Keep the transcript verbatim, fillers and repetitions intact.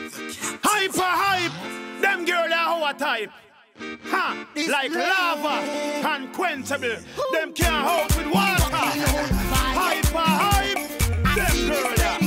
Hyper hype, them girl are our type. Ha, like lava, unquenchable. Them can't hold with water. Hyper hype, them girl are.